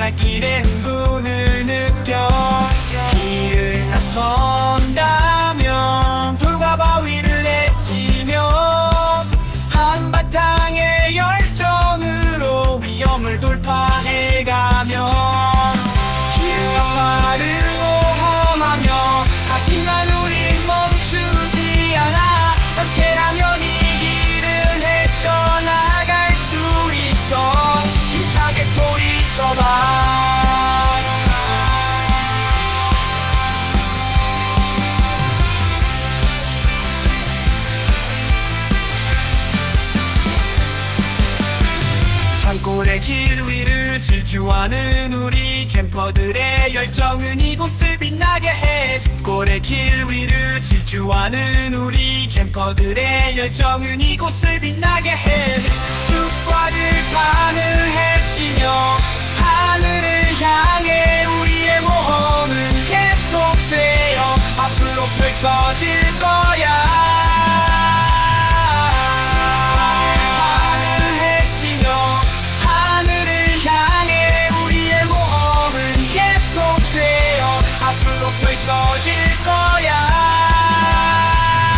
발길의 흥분을 느껴 길을 나선다면 돌과 바위를 헤치며 한바탕의 열정으로 위험을 돌파해가며 길가를 모험하며 하지만 우린 멈추지 않아 함께라면 이 길을 헤쳐나갈 수 있어 힘차게 소리쳐봐. 산골의 길 위를 질주하는 우리 캠퍼들의 열정은 이곳을 빛나게 해. 숲골의 길 위를 질주하는 우리 캠퍼들의 열정은 이곳을 빛나게 해. 숲과 들판을 헤치며 하늘을 향해 우리의 모험은 계속되어 앞으로 펼쳐질 거야. 펼쳐질 거야.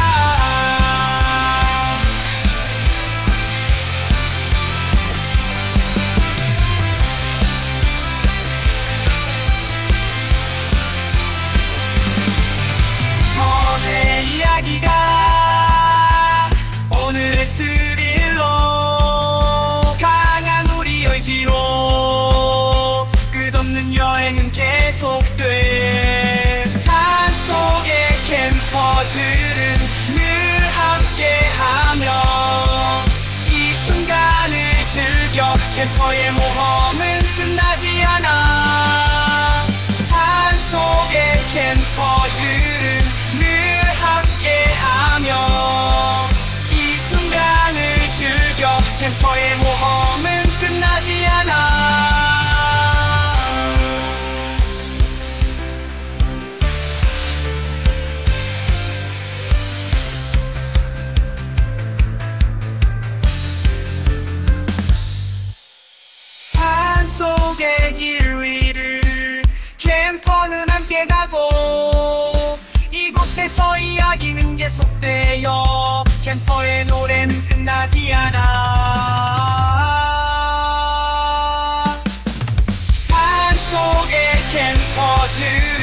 전의 이야기가 오늘의 스릴러 강한 우리 의지로 끝없는 여행은 계속돼. 산속의 캠퍼들은 늘 함께하며 이 순간을 즐겨. 캠퍼의 모험은 끝나지 않아. 산속의 캠퍼들은 늘 함께하며 이 순간을 즐겨. 캠퍼의 모험은 끝나지 않아. 산속의 길 위를 캠퍼는 함께 가고 이곳에서 이야기는 계속되어 캠퍼의 노래는 끝나지 않아. 산속의 캠퍼들